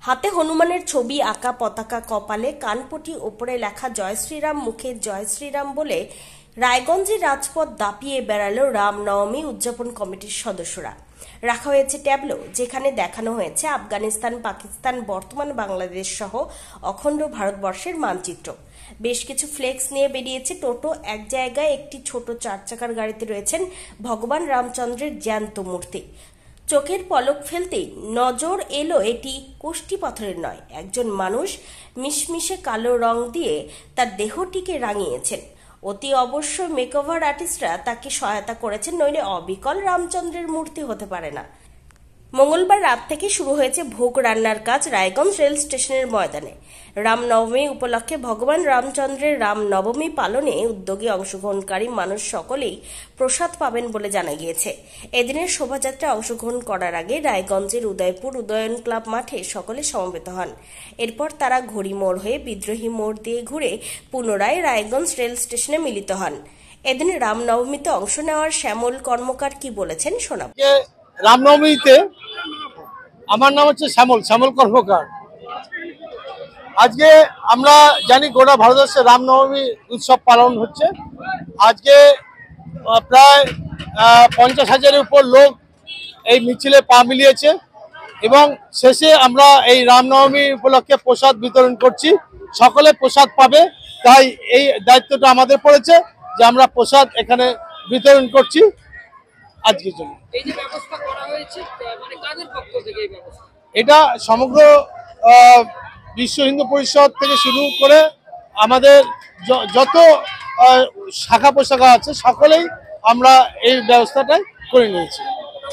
হাতে হনুমানের ছবি আঁকা, পতাকা কপালে, কানপটি ওপরে লেখা জয় শ্রীরাম, মুখে জয় শ্রীরাম বলে রায়গঞ্জের রাজপথ দাপিয়ে বেড়ালো রামনবমী উদযাপন কমিটির সদস্যরা। রাখা হয়েছে ট্যাবলো, যেখানে দেখানো হয়েছে আফগানিস্তান, পাকিস্তান, বর্তমান বাংলাদেশ সহ অখণ্ড ভারতবর্ষের মানচিত্র। বেশ কিছু ফ্লেক্স নিয়ে বেরিয়েছে টোটো। এক জায়গায় একটি ছোট 4 চাকার গাড়িতে রয়েছেন ভগবান রামচন্দ্রের জ্যান্ত মূর্তি। চোখের পলক ফেলতেই নজর এলো এটি কোষ্ঠী পাথরের নয়, একজন মানুষ মিশমিশে কালো রং দিয়ে তার দেহটিকে রাঙিয়েছেন। অতি অবশ্য মেকওভার আর্টিস্টরা তাকে সহায়তা করেছেন, নইলে অবিকল রামচন্দ্রের মূর্তি হতে পারে না। মঙ্গলবার রাত থেকে শুরু হয়েছে ভোগ রান্নার কাজ রায়গঞ্জ রেল স্টেশনের ময়দানে। রামনবমী উপলক্ষে ভগবান রামচন্দ্রের রামনবমী পালনে উদ্যোগে অংশগ্রহণকারী মানুষ সকলেই প্রসাদ পাবেন বলে জানা গিয়েছে। এদিনের শোভাযাত্রায় অংশগ্রহণ করার আগে রায়গঞ্জের উদয়পুর উদয়ন ক্লাব মাঠে সকলে সমবেত হন। এরপর তারা ঘড়ি মোড় হয়ে বিদ্রোহী মোড় দিয়ে ঘুরে পুনরায় রায়গঞ্জ রেল স্টেশনে মিলিত হন। এদিন রামনবমীতে অংশ নেওয়ার শ্যামল কর্মকার কি বলেছেন শোনাব। রামনবমীতে আমার নাম হচ্ছে শ্যামল কর্মকার। আজকে আমরা জানি গোটা ভারতবর্ষে রামনবমী উৎসব পালন হচ্ছে। আজকে প্রায় 50,000-এর উপর লোক এই মিছিলে পা মিলিয়েছে এবং শেষে আমরা এই রামনবমী উপলক্ষে প্রসাদ বিতরণ করছি। সকলে প্রসাদ পাবে, তাই এই দায়িত্বটা আমাদের পড়েছে যে আমরা প্রসাদ এখানে বিতরণ করছি। আজকের জন্য এই যে ব্যবস্থা করা হয়েছে, মানে কাদের পক্ষ থেকে এই ব্যবস্থা? এটা সমগ্র বিশ্ব হিন্দু পরিষদ থেকে শুরু করে আমাদের যত শাখা পোশাখা আছে সকলেই আমরা এই ব্যবস্থাটাই করে নিয়েছি।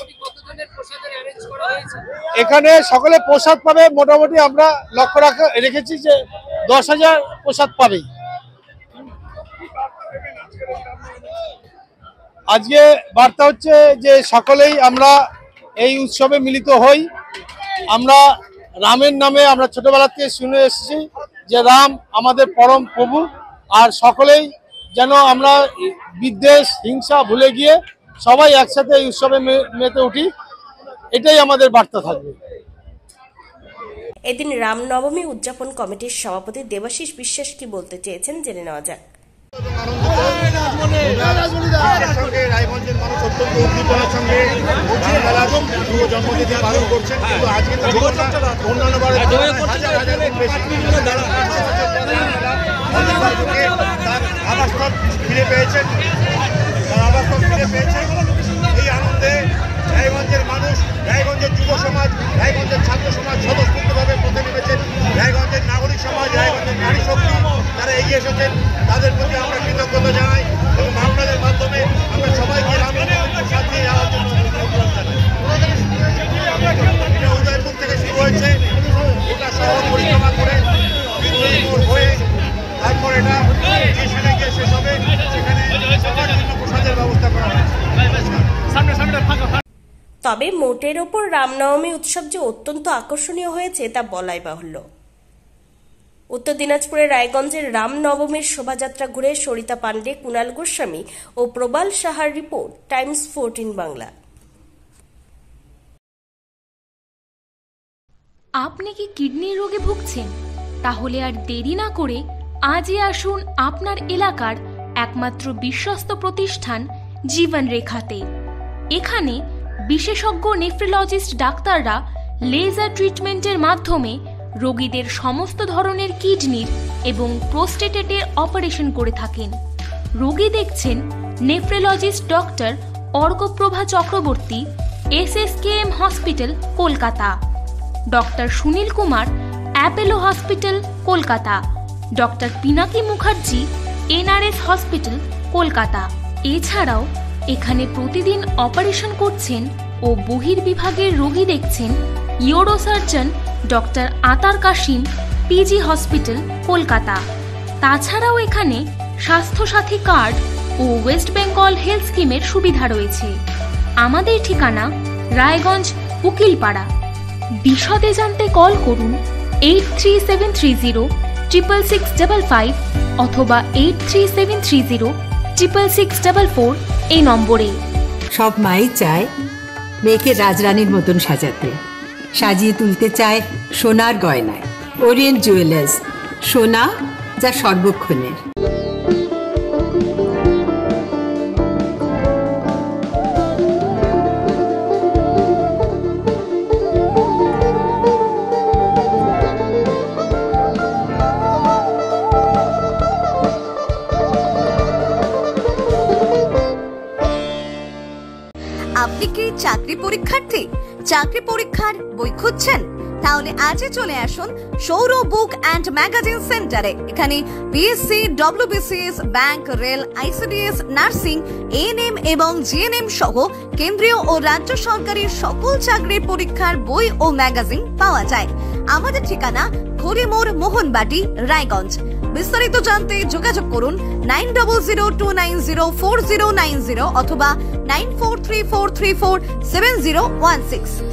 এখানে সকলে প্রসাদ পাবে, মোটামুটি আমরা লক্ষ্য রেখেছি যে 10,000 প্রসাদ পাবেই। আজকে বার্তা হচ্ছে যে সকলেই আমরা এই উৎসবে মিলিত হই। আমরা রামের নামে আমরা ছোটবেলা থেকে শুনে এসেছি যে রাম আমাদের পরম প্রভু, আর সকলেই যেন আমরা বিদ্বেষ হিংসা ভুলে গিয়ে সবাই একসাথে এই উৎসবে মেতে উঠি, এটাই আমাদের বার্তা থাকবে। এদিন রামনবমী উদযাপন কমিটির সভাপতি দেবাশিস বিশ্বাস কি বলতে চেয়েছেন জেনে নেওয়া যাক। রায়গঞ্জের মানুষ অত্যন্ত উদ্দীপনার সঙ্গে জন্মদিন পালন করছেন, কিন্তু আজকে অন্যান্য আবাসস্থল ফিরে পেয়েছেন, এই আনন্দে রায়গঞ্জের মানুষ, রায়গঞ্জের যুব সমাজ, রায়গঞ্জের ছাত্র সমাজ স্বতঃস্ফূর্তভাবে পথে নেমেছেন। রায়গঞ্জের নাগরিক সমাজ, রায়গঞ্জের নারী শক্তি তারা এগিয়ে এসেছেন, তাদের প্রতি আমরা কৃতজ্ঞতা জানাই এবং আপনাদের মাধ্যমে আমরা সবাইকে প্রসাদ নিয়ে যাওয়ার জন্য অনুরোধ জানাই। এটা উদয়পুর থেকে শুরু হয়েছে, ওটা শহর পরিক্রমা করে হয়ে তারপর এটা স্টেশনে গিয়ে শেষ হবে, সেখানে সবার জন্য প্রসাদের ব্যবস্থা করা হয়েছে। তবে মোটের ওপর রামনবমী উৎসব যে অত্যন্ত আকর্ষণীয় হয়েছে তা বলাই বাহুল্য। উত্তর দিনাজপুরের রায়গঞ্জের রামনবমীর শোভাযাত্রা ঘুরে সরিতা পান্ডে, কুণাল গোস্বামী ও প্রবাল সাহার রিপোর্ট, টাইমস 14 বাংলা। আপনি কি কিডনির রোগে ভুগছেন? তাহলে আর দেরি না করে আজই আসুন আপনার এলাকার একমাত্র বিশ্বস্ত প্রতিষ্ঠান জীবন রেখাতে। এখানে বিশেষজ্ঞ নেফ্রোলজিস্ট ডাক্তাররা লেজার ট্রিটমেন্টের মাধ্যমে রোগীদের সমস্ত ধরনের কিডনির এবং প্রোস্টেটের অপারেশন করে থাকেন। রোগী দেখছেন nephrologist doctor Arkaprabha Chakraborty, SSKM hospital Kolkata, doctor Sunil Kumar, Apollo hospital Kolkata, doctor Pinaki Mukherjee, NRS hospital Kolkata. এছাড়াও এখানে প্রতিদিন অপারেশন করছেন ও বহির্বিভাগের রোগী দেখছেন ইউরোসার্জন ডক্টর আতার কাশিম, PG হসপিটাল কলকাতা। তাছাড়াও এখানে স্বাস্থ্যসাথী কার্ড ও ওয়েস্ট বেঙ্গল হেলথ স্কিমের সুবিধা রয়েছে। আমাদের ঠিকানা রায়গঞ্জ উকিলপাড়া। বিশদে জানতে কল করুন 8373066655 অথবা 8373066644 এই নম্বরে। সব মাই চায় মেয়েকে রাজরানীর মতন সাজাতে, সাজিয়ে তুলতে চায় সোনার গয়নায়। ওরিয়েন্ট জুয়েলার্স, সোনা যা সর্বক্ষণের। আপনি কি চাকরি পরীক্ষার্থী? চাকরি পরীক্ষার বই খুঁজছেন? তাহলে আজই চলে আসুন সৌর বুক অ্যান্ড ম্যাগাজিন সেন্টারে। এখানে BSc, WBCS, bank, rail, ICDS, nursing, ANM এবং জিএনএম সহ কেন্দ্রীয় ও রাজ্য সরকারের সকল চাকরির পরীক্ষার বই ও ম্যাগাজিন পাওয়া যায়। আমাদের ঠিকানা খড়িমোড়, মোহনবাটি, রায়গঞ্জ। বিস্তারিত জানতে যোগাযোগ করুন 9002904090 অথবা 9434347016।